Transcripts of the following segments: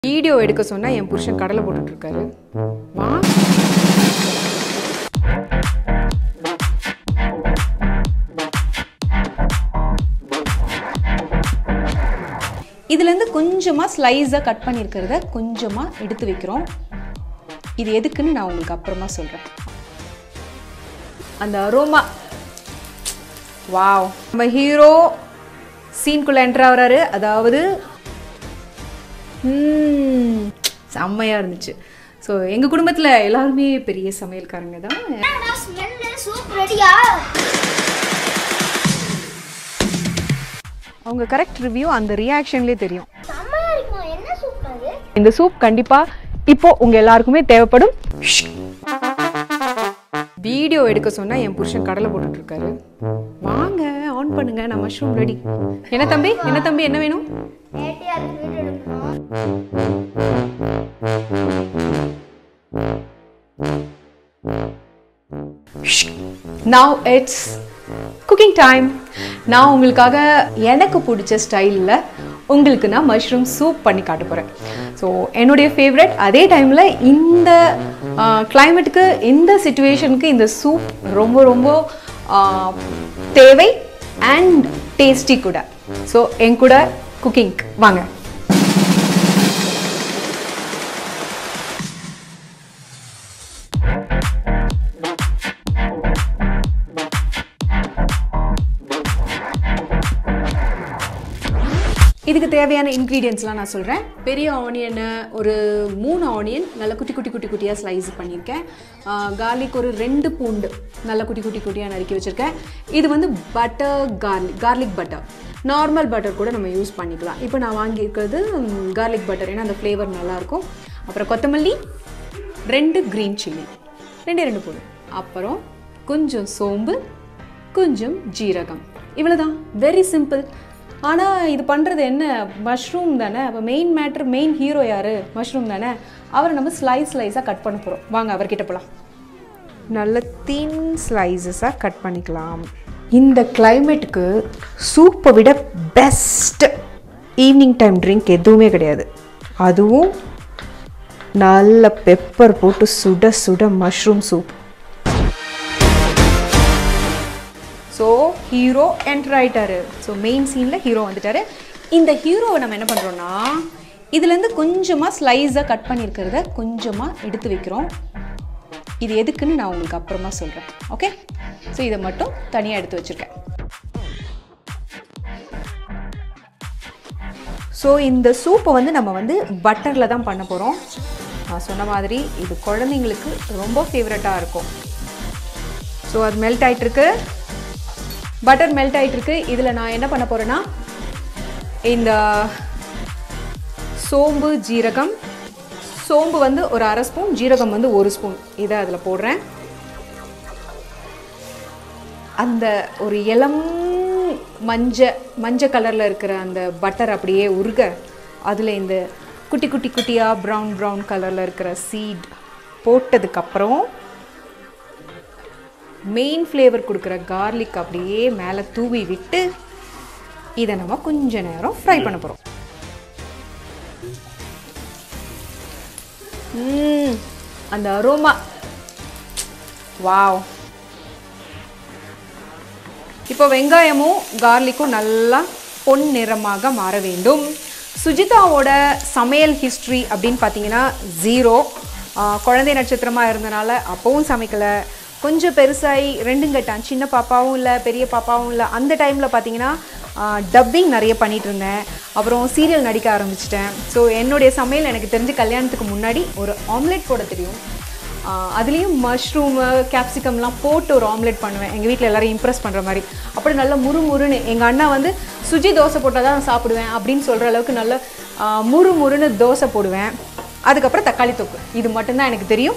Video எடுக்க சொன்னா என் புருஷன் கடலை போட்டுட்டு இருக்காரு. வா. இதுல இருந்து கொஞ்சமா ஸ்லைஸா கட் பண்ணியிருக்கிறத கொஞ்சமா எடுத்து வைக்கிறோம். இது எதுக்குன்னு நான் உங்களுக்கு அப்புறமா சொல்றேன். அந்த அரோமா. வாவ். நம்ம ஹீரோ சீன்குள்ள என்டர் ஆகுறாரு. அதாவது செம்மையா இருந்துச்சு. ஸோ எங்க குடும்பத்துல எல்லாருமே பெரிய சமையல்காரங்க தான். அவங்க கரெக்ட் ரிவ்யூ அந்த ரியாக்ஷன்லேயே தெரியும். இந்த சூப் கண்டிப்பா இப்போ உங்க எல்லாருக்குமே தேவைப்படும். வீடியோ எடுக்க சொன்னா என் புருஷன் கடலை போட்டுட்டு இருக்காரு. வாங்க ஆன் பண்ணுங்க. நான் மஷ்ரூம் ரெடி. என்ன தம்பி என்ன வேணும்? Now it's cooking time. நான் உங்களுக்காக எனக்கு பிடிச்ச ஸ்டைலில் உங்களுக்கு நான் மஷ்ரூம் சூப் பண்ணி காட்ட போகிறேன். ஸோ என்னுடைய ஃபேவரட். அதே டைமில் இந்த கிளைமேட்டுக்கு இந்த சிச்சுவேஷனுக்கு இந்த சூப் ரொம்ப ரொம்ப தேவை அண்ட் டேஸ்டி கூட. ஸோ என் கூட குக்கிங் வாங்க. இதுக்கு தேவையான இன்க்ரீடியன்ட்ஸ்லாம் நான் சொல்கிறேன். பெரிய ஆனியனை ஒரு 3 ஆனியன் நல்லா குட்டியாக ஸ்லைஸ் பண்ணியிருக்கேன். கார்லிக் ஒரு 2 பூண்டு நல்லா குட்டியாக நறுக்கி வச்சுருக்கேன். இது வந்து butter garlic butter. Normal butter கூட நம்ம யூஸ் பண்ணிக்கலாம். இப்போ நான் வாங்கியிருக்கிறது கார்லிக் பட்டர், ஏன்னா அந்த ஃப்ளேவர் நல்லாயிருக்கும். அப்புறம் கொத்தமல்லி, 2 க்ரீன் சில்லி, 2 பூண்டு, அப்புறம் கொஞ்சம் சோம்பு, கொஞ்சம் ஜீரகம். இவ்வளோதான். Very simple. ஆனால் இது பண்ணுறது என்ன? மஷ்ரூம் தானே. அப்போ மெயின் ஹீரோ யார்? மஷ்ரூம் தானே. அவரை நம்ம ஸ்லைஸாக கட் பண்ண போகிறோம். வாங்க அவர்கிட்ட போகலாம். நல்ல தின் ஸ்லைஸஸாக கட் பண்ணிக்கலாம். இந்த கிளைமேட்டுக்கு சூப்பை விட பெஸ்ட் ஈவினிங் டைம் ட்ரிங்க் எதுவுமே கிடையாது. அதுவும் நல்ல பெப்பர் போட்டு சுட சுட mushroom soup. So hero enter ஆகிட்டாரு. ஸோ மெயின் சீனில் ஹீரோ வந்துட்டாரு. இந்த ஹீரோவை நம்ம என்ன பண்ணுறோன்னா இதுலேருந்து கொஞ்சமாக ஸ்லைஸாக கட் பண்ணியிருக்கிறத கொஞ்சமாக எடுத்து வைக்கிறோம். இது எதுக்குன்னு நான் உங்களுக்கு அப்புறமா சொல்கிறேன். ஓகே. ஸோ இதை மட்டும் தனியாக எடுத்து வச்சுருக்கேன். ஸோ இந்த சூப்பை வந்து நம்ம வந்து பட்டரில் தான் பண்ண போகிறோம். நான் சொன்ன மாதிரி இது குழந்தைங்களுக்கு ரொம்ப ஃபேவரட்டாக இருக்கும். ஸோ அது மெல்ட் ஆகிட்டுருக்கு. பட்டர் மெல்ட் ஆகிட்டுருக்கு. இதில் நான் என்ன பண்ண போகிறேன்னா இந்த சோம்பு ஜீரகம், சோம்பு வந்து ஒரு 1/2 ஸ்பூன், ஜீரகம் வந்து 1 ஸ்பூன், இதை அதில் போடுறேன். அந்த ஒரு இளம் மஞ்சள் கலரில் இருக்கிற அந்த பட்டர் அப்படியே உருக அதில் இந்த குட்டியாக ப்ரௌன் கலரில் இருக்கிற சீட் போட்டதுக்கப்புறம் மெயின் ஃப்ளேவர் கொடுக்குற கார்லிக் அப்படியே மேலே தூவி விட்டு இதை நம்ம கொஞ்ச நேரம் ஃப்ரை பண்ண போகிறோம். அந்த அரோமா. வாவ். இப்போ வெங்காயமும் கார்லிக்கும் நல்லா பொன் நிறமாக மாற வேண்டும். சுஜிதாவோட சமையல் ஹிஸ்ட்ரி அப்படின்னு பார்த்தீங்கன்னா 0. குழந்தை நட்சத்திரமாக இருந்தனால அப்போவும் சமைக்கலை. கொஞ்சம் பெருசாகி 2 கட்டான். சின்ன பாப்பாவும் இல்லை, பெரிய பாப்பாவும் இல்லை. அந்த டைமில் பார்த்தீங்கன்னா டப்பிங் நிறைய பண்ணிகிட்டு இருந்தேன். அப்புறம் சீரியல் நடிக்க ஆரம்பிச்சிட்டேன். ஸோ என்னுடைய சமையல் எனக்கு தெரிஞ்சு கல்யாணத்துக்கு முன்னாடி ஒரு ஆம்லெட் போட தெரியும். அதுலேயும் மஷ்ரூமு கேப்சிகம்லாம் போட்டு ஒரு ஆம்லெட் பண்ணுவேன். எங்கள் வீட்டில் எல்லோரும் இம்ப்ரெஸ் பண்ணுற மாதிரி. அப்படி நல்லா முறுமுறுன்னு எங்கள் அண்ணா வந்து சுஜி தோசை போட்டால் தான் நான் சாப்பிடுவேன் அப்படின்னு சொல்கிற அளவுக்கு நல்ல முறுமுறுன்னு தோசை போடுவேன். அதுக்கப்புறம் தக்காளி தொக்கு. இது மட்டும்தான் எனக்கு தெரியும்.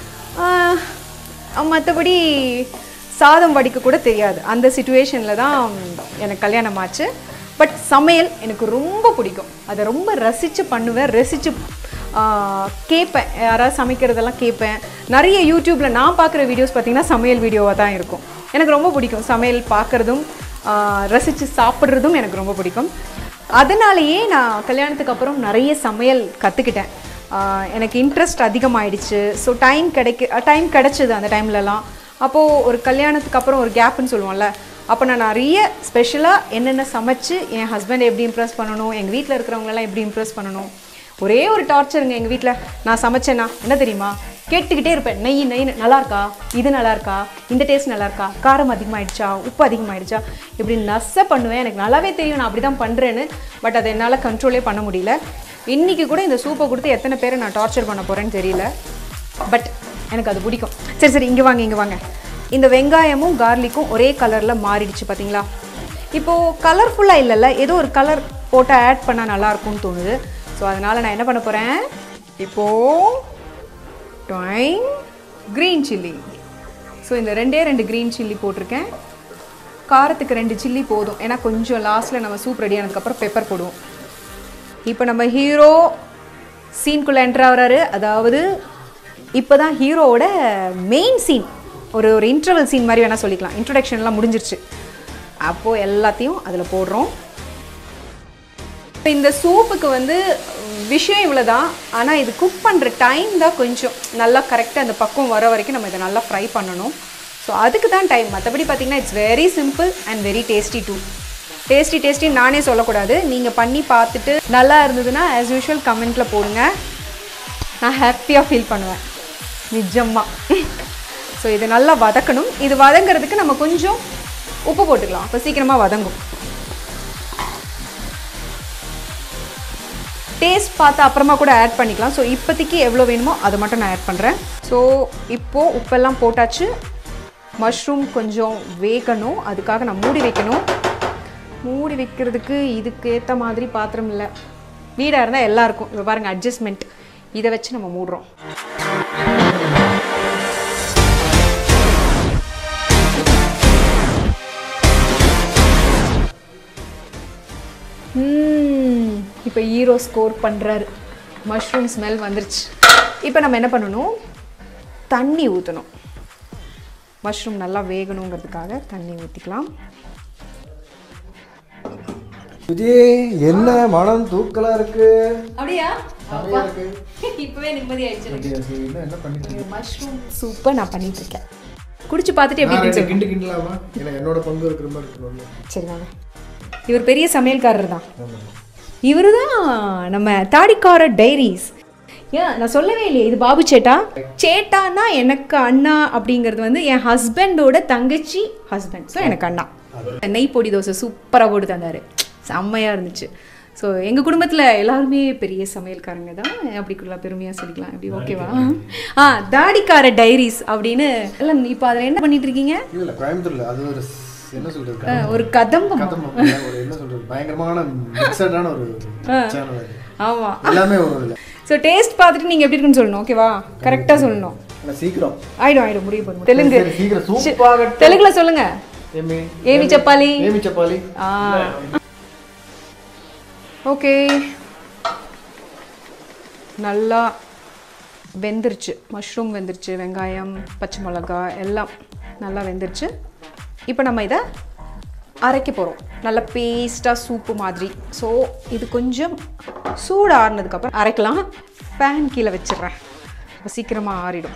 மற்றபடி சாதம் வடிக்க கூட தெரியாது. அந்த சிச்சுவேஷனில் தான் எனக்கு கல்யாணம் ஆச்சு. பட் சமையல் எனக்கு ரொம்ப பிடிக்கும். அதை ரொம்ப ரசித்து பண்ணுவேன். ரசித்து கேட்பேன். யாராவது சமைக்கிறதெல்லாம் கேட்பேன். நிறைய யூடியூப்பில் நான் பார்க்குற வீடியோஸ் பார்த்திங்கன்னா சமையல் வீடியோவாக தான் இருக்கும். எனக்கு ரொம்ப பிடிக்கும். சமையல் பார்க்குறதும் ரசித்து சாப்பிட்றதும் எனக்கு ரொம்ப பிடிக்கும். அதனாலேயே நான் கல்யாணத்துக்கு அப்புறம் நிறைய சமையல் கற்றுக்கிட்டேன். எனக்கு இன்ட்ரெஸ்ட் அதிகமாகிடுச்சு. ஸோ டைம் கிடச்சிது அந்த டைம்லலாம். அப்போது ஒரு கல்யாணத்துக்கு அப்புறம் ஒரு கேப்புன்னு சொல்லுவோம்ல, அப்போ நான் நிறைய ஸ்பெஷலாக என்னென்ன சமைச்சு என் ஹஸ்பண்டை எப்படி இம்ப்ரெஸ் பண்ணணும், எங்கள் வீட்டில் இருக்கிறவங்களெல்லாம் எப்படி இம்ப்ரெஸ் பண்ணணும். ஒரே ஒரு டார்ச்சருங்க எங்கள் வீட்டில். நான் சமைச்சேன்னா என்ன தெரியுமா, கேட்டுக்கிட்டே இருப்பேன், நெய்ன்னு நல்லா இருக்கா, இது நல்லா இருக்கா, இந்த டேஸ்ட் நல்லா இருக்கா, காரம் அதிகமாகிடுச்சா, உப்பு அதிகமாகிடுச்சா, இப்படி நசை பண்ணுவேன். எனக்கு நல்லாவே தெரியும் நான் அப்படி தான் பண்ணுறேன்னு. பட் அதை என்னால் கண்ட்ரோலே பண்ண முடியல. இன்றைக்கி கூட இந்த சூப்பை கொடுத்து எத்தனை பேரை நான் டார்ச்சர் பண்ண போகிறேன்னு தெரியல. பட் எனக்கு அது பிடிக்கும். சரி இங்கே வாங்க. இந்த வெங்காயமும் கார்லிக்கும் ஒரே கலரில் மாறிடுச்சு பார்த்தீங்களா. இப்போது கலர்ஃபுல்லாக இல்லைல்ல, ஏதோ ஒரு கலர் போட்டு ஆட் பண்ணால் நல்லாயிருக்கும்னு தோணுது. ஸோ அதனால் நான் என்ன பண்ண போகிறேன், இப்போது க்ரீன் சில்லி. ஸோ இந்த 2 க்ரீன் சில்லி போட்டிருக்கேன். காரத்துக்கு 2 சில்லி போதும். ஏன்னா கொஞ்சம் லாஸ்ட்டில் நம்ம சூப் ரெடி ஆனதுக்கப்புறம் பெப்பர் போடுவோம். இப்போ நம்ம ஹீரோ சீன்குள்ளே என்ட்ரு ஆகிறாரு. அதாவது இப்போ தான் ஹீரோவோட மெயின் சீன், ஒரு இன்டர்வல் சீன் மாதிரி வேணால் சொல்லிக்கலாம். இன்ட்ரொடக்ஷன்லாம் முடிஞ்சிருச்சு. அப்போது எல்லாத்தையும் அதில் போடுறோம். இந்த சூப்புக்கு வந்து விஷயம் இவ்வளோ தான். ஆனால் இது குக் பண்ணுற டைம் தான் கொஞ்சம் நல்லா கரெக்டாக அந்த பக்குவம் வர வரைக்கும் நம்ம இதை நல்லா ஃப்ரை பண்ணணும். ஸோ அதுக்கு தான் டைம். மற்றபடி பார்த்திங்கன்னா it's very simple and very tasty too. Tasty நானே சொல்லக்கூடாது, நீங்கள் பண்ணி பார்த்துட்டு நல்லா இருந்ததுன்னா ஆஸ் யூஷுவல் கமெண்ட்டில் போடுங்க. நான் ஹாப்பியாக ஃபீல் பண்ணுவேன் நிஜமாக. ஸோ இது நல்லா வதக்கணும். இது வதங்கிறதுக்கு நம்ம கொஞ்சம் உப்பு போட்டுக்கலாம், அப்போ சீக்கிரமாக வதங்கும். டேஸ்ட் பார்த்து அப்புறமா கூட ஆட் பண்ணிக்கலாம். ஸோ இப்போதைக்கு எவ்வளோ வேணுமோ அதை மட்டும் நான் ஆட் பண்ணுறேன். ஸோ இப்போது உப்பெல்லாம் போட்டாச்சு. மஷ்ரூம் கொஞ்சம் வேகணும், அதுக்காக நான் மூடி வைக்கணும். மூடி வைக்கிறதுக்கு இதுக்கு ஏற்ற மாதிரி பாத்திரம் இல்லை. வீடாக இருந்தால் எல்லாம் இருக்கும். இப்போ பாருங்கள் அட்ஜஸ்ட்மெண்ட். இதை வச்சு நம்ம மூடுறோம். இப்போ ஹீரோ ஸ்கோர் பண்ணுறாரு. மஷ்ரூம் ஸ்மெல் வந்துருச்சு. இப்போ நம்ம என்ன பண்ணணும், தண்ணி ஊற்றணும். மஷ்ரூம் நல்லா வேகணுங்கிறதுக்காக தண்ணி ஊற்றிக்கலாம். என்ன மனம் தூக்கலா இருக்கு. அப்படியா? இப்பவே நிம்மதி ஆயிடுச்சு. என்ன பண்ணிட்டு மஷ்ரூம் சூப்பை நான் பண்ணிட்டு இருக்கேன். குடிச்சு பார்த்துட்டு எப்படி இருந்துச்சு? கிண்டலாமா? ஏன்னா என்னோட பங்கு இருக்கிற மாதிரி இருக்கு. சரி வாங்க. இவர் பெரிய சமையல்காரர் தான். இவர் தான் நம்ம தாடிக்கார டைரிஸ். ஏன் நான் சொல்லவே இல்லையே, இது பாபு சேட்டானா எனக்கு அண்ணா அப்படிங்கிறது வந்து என் ஹஸ்பண்டோட தங்கச்சி ஹஸ்பண்ட். ஸோ எனக்கு அண்ணா. நெய் பொடி தோசை சூப்பராக போட்டு தந்தார், செம்மையாக இருந்துச்சு. ஸோ எங்கள் குடும்பத்தில் எல்லாருமே பெரிய சமையல்காரங்க தான், அப்படிக்குள்ள பெருமையாக சொல்லிக்கலாம். அப்படி ஓகேவா? தாடிக்கார டைரிஸ் அப்படின்னு எல்லாம். இப்போ அதில் என்ன பண்ணிட்டு இருக்கீங்க? இல்லை கோயம்புத்தூர்ல அது ஒரு என்ன சொல்றது, ஒரு கதம்பம், ஒரு என்ன சொல்றது, பயங்கரமான மிக்சடான ஒரு சேனல். ஆமாம், எல்லாமே வரும் இல்லை. ஸோ டேஸ்ட் பார்த்துட்டு நீங்கள் எப்படி இருக்குன்னு சொல்லணும். ஓகேவா? கரெக்டாக சொல்லணும். சீக்கிரம் ஆயிடும் முடிய போதும். தெலுங்கு சீக்கிரம் சூப்பராக தெலுங்குல சொல்லுங்க. ஏமி சப்பாலி. ஓகே, நல்லா வெந்துருச்சு. மஷ்ரூம் வெந்துருச்சு, வெங்காயம், பச்சை மிளகாய் எல்லாம் நல்லா வெந்துருச்சு. இப்போ நம்ம இதை அரைக்க போகிறோம், நல்லா பேஸ்ட்டாக சூப்பு மாதிரி. ஸோ இது கொஞ்சம் சூடு ஆறுனதுக்கப்புறம் அரைக்கலாம். பேன் கீழே வச்சிடுறேன், இப்போ சீக்கிரமாக ஆறிடும்.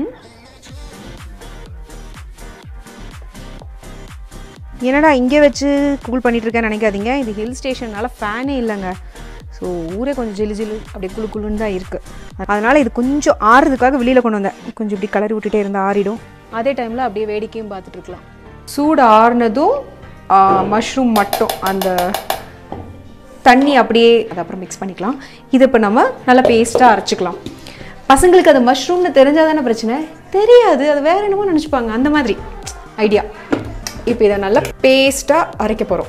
என்னடா இங்கே வச்சு கூல் பண்ணிகிட்ருக்கேன்னு நினைக்காதீங்க. இது ஹில் ஸ்டேஷன்னால ஃபேனே இல்லைங்க. ஸோ ஊரே கொஞ்சம் ஜிலு அப்படியே குளுன்னு தான் இருக்குது. அதனால் இது கொஞ்சம் ஆறுறதுக்காக வெளியில் கொண்டு வந்தேன். கொஞ்சம் இப்படி கலரி விட்டுட்டே இருந்தால் ஆறிடும். அதே டைமில் அப்படியே வேடிக்கையும் பார்த்துட்ருக்கலாம். சூடு ஆறுனதும் மஷ்ரூம் மட்டும் அந்த தண்ணி அப்படியே அதை அப்புறம் மிக்ஸ் பண்ணிக்கலாம். இது இப்போ நம்ம நல்லா பேஸ்ட்டாக அரைச்சிக்கலாம். பசங்களுக்கு அது மஷ்ரூம்னு தெரிஞ்சால் தானே பிரச்சனை, தெரியாது அது வேறு என்னமோ நினச்சிப்பாங்க, அந்த மாதிரி ஐடியா. இப்போ இதை நல்லா பேஸ்ட்டாக அரைக்க போகிறோம்.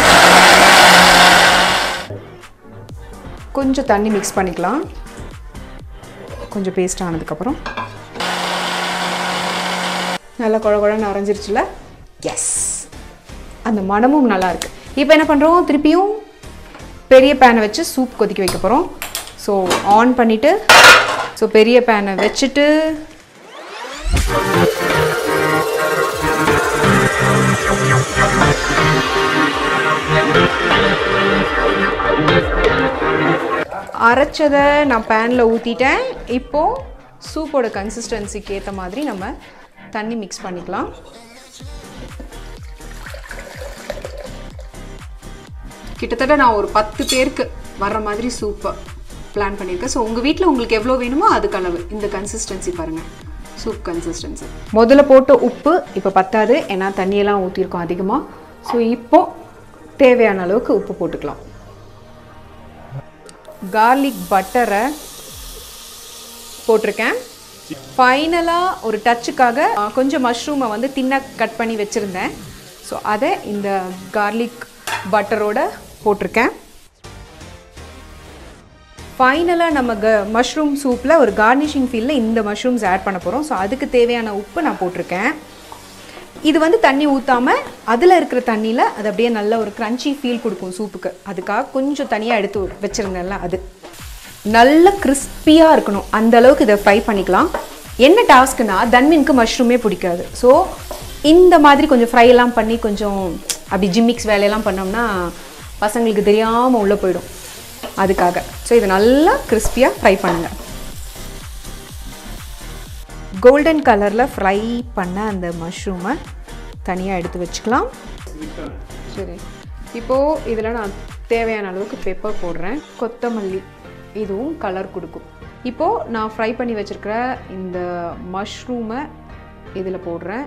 கொஞ்சம் தண்ணி மிக்ஸ் பண்ணிக்கலாம். கொஞ்சம் பேஸ்ட் ஆனதுக்கப்புறம் நல்லா குழன்னு அரைஞ்சிருச்சுல. எஸ், அந்த மணமும் நல்லாயிருக்கு. இப்போ என்ன பண்ணுறோம், திருப்பியும் பெரிய பேனை வச்சு சூப் கொதிக்க வைக்க போகிறோம். ஸோ ஆன் பண்ணிவிட்டு, ஸோ பெரிய பேனை வச்சுட்டு அரைச்சதை நான் பேனில் ஊற்றிட்டேன். இப்போது சூப்போட கன்சிஸ்டன்சிக்கு ஏற்ற மாதிரி நம்ம தண்ணி மிக்ஸ் பண்ணிக்கலாம். கிட்டத்தட்ட நான் ஒரு 10 பேருக்கு வர்ற மாதிரி சூப்பை பிளான் பண்ணியிருக்கேன். ஸோ உங்கள் வீட்டில் உங்களுக்கு எவ்வளோ வேணுமோ அதுக்கு அளவு. இந்த கன்சிஸ்டன்சி பாருங்கள், சூப் கன்சிஸ்டன்சி. முதல்ல போட்ட உப்பு இப்போ பத்தாது, ஏன்னா தண்ணியெல்லாம் ஊற்றிருக்கோம் அதிகமாக. ஸோ இப்போது தேவையான அளவுக்கு உப்பு போட்டுக்கலாம். கார்லிக் பட்டரை போட்டிருக்கேன். ஃபைனலாக ஒரு டச்சுக்காக கொஞ்சம் மஷ்ரூமை வந்து தின்னாக கட் பண்ணி வச்சுருந்தேன். ஸோ அதை இந்த கார்லிக் பட்டரோட போட்டிருக்கேன். ஃபைனலாக நம்ம மஷ்ரூம் சூப்பில் ஒரு கார்னிஷிங் ஃபீலில் இந்த மஷ்ரூம்ஸ் ஆட் பண்ண போகிறோம். ஸோ அதுக்கு தேவையான உப்பு நான் போட்டிருக்கேன். இது வந்து தண்ணி ஊற்றாமல் அதில் இருக்கிற தண்ணியில் அது அப்படியே நல்ல ஒரு க்ரன்ச்சி ஃபீல் கொடுக்கும் சூப்புக்கு. அதுக்காக கொஞ்சம் தனியாக எடுத்து வச்சுருந்தேன்ல, அது நல்ல கிறிஸ்பியாக இருக்கணும். அந்த அளவுக்கு இதை ஃப்ரை பண்ணிக்கலாம். என்ன டாஸ்க்குனா, தன்வினுக்கு மஷ்ரூமே பிடிக்காது. ஸோ இந்த மாதிரி கொஞ்சம் ஃப்ரையெல்லாம் பண்ணி கொஞ்சம் அப்படி ஜிம்மிக்ஸ் வேலையெல்லாம் பண்ணோம்னா பசங்களுக்கு தெரியாமல் உள்ளே போயிடும். அதுக்காக ஸோ இதை நல்லா கிறிஸ்பியாக ஃப்ரை பண்ணுங்கள். கோல்டன் கலரில் ஃப்ரை பண்ண அந்த மஷ்ரூமை தனியாக எடுத்து வச்சுக்கலாம். சரி, இப்போது இதில் நான் தேவையான அளவுக்கு பெப்பர் போடுறேன். கொத்தமல்லி, இதுவும் கலர் கொடுக்கும். இப்போது நான் ஃப்ரை பண்ணி வச்சுருக்கிற இந்த மஷ்ரூமை இதில் போடுறேன்.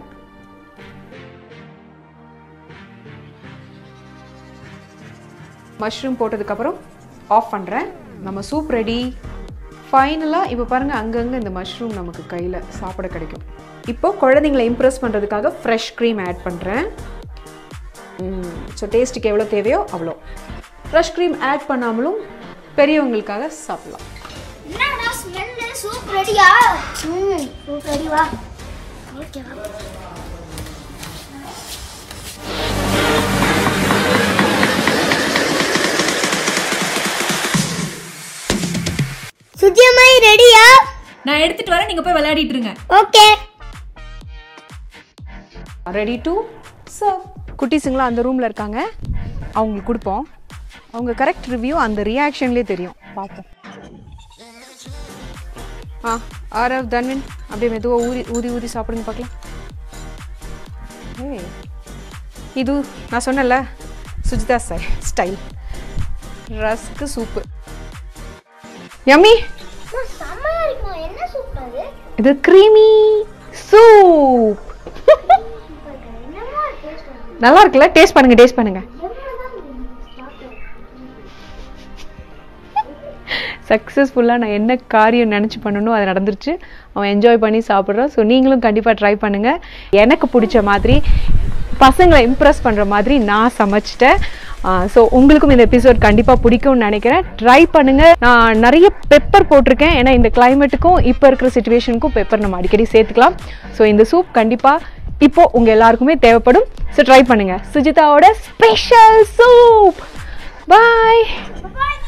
மஷ்ரூம் போட்டதுக்கப்புறம் ஆஃப் பண்ணுறேன். நம்ம சூப் ரெடி. ஃபைனலாக இப்போ பாருங்கள், அங்கங்கே இந்த மஷ்ரூம் நமக்கு கையில் சாப்பிட கிடைக்கும். இப்போது குழந்தைங்களை இம்ப்ரெஸ் பண்ணுறதுக்காக ஃப்ரெஷ் க்ரீம் ஆட் பண்ணுறேன். ஸோ டேஸ்ட்டுக்கு எவ்வளோ தேவையோ அவ்வளோ. ஃப்ரெஷ் க்ரீம் ஆட் பண்ணாமலும் பெரியவங்களுக்காக சாப்பிடலாம். சூப் ரெடியா? சூப் ரெடிவா? ஓகே. சுஜியம்மா ரெடியா? நான் எடுத்துட்டு வரேன், நீங்க போய் விளையாடிட்டு இருங்க. ஓகே. Ready to serve. குட்டீஸுங்களா அந்த ரூம்ல இருக்காங்க, அவங்களுக்கு கொடுப்போம். அவங்க கரெக்ட் ரிவ்யூ அந்த ரியாக்ஷன்லேயே தெரியும். பார்ப்போம். ஆரவ், தன்வின் அப்படியே மெதுவாக ஊதி ஊதி சாப்பிடுங்க பார்க்கலாம். இது நான் சொன்னல சுஜிதா ஸ்டைல் ரஸ்க்கு சூப்பு. யம்மி. செம்மயா இருக்குமா? என்ன சூப் அது? இது கிரீமி சூப். நல்லா இருக்குல்ல? டேஸ்ட் பண்ணுங்க, டேஸ்ட் பண்ணுங்க. சக்ஸஸ்ஃபுல்லாக நான் என்ன காரியம் நினச்சி பண்ணணும் அது நடந்துருச்சு. அவன் என்ஜாய் பண்ணி சாப்பிட்றான். ஸோ நீங்களும் கண்டிப்பாக ட்ரை பண்ணுங்கள். எனக்கு பிடிச்ச மாதிரி பசங்களை இம்ப்ரெஸ் பண்ணுற மாதிரி நான் சமைச்சிட்டேன். ஸோ உங்களுக்கும் இந்த எபிசோட் கண்டிப்பாக பிடிக்கும்னு நினைக்கிறேன். ட்ரை பண்ணுங்கள். நான் நிறைய பெப்பர் போட்டிருக்கேன், ஏன்னா இந்த கிளைமேட்டுக்கும் இப்போ இருக்கிற சிச்சுவேஷனுக்கும் பெப்பர் நம்ம அடிக்கடி சேர்த்துக்கலாம். ஸோ இந்த சூப் கண்டிப்பாக இப்போது உங்கள் எல்லாருக்குமே தேவைப்படும். ஸோ ட்ரை பண்ணுங்கள். சுஜிதாவோட ஸ்பெஷல் சூப். பாய்.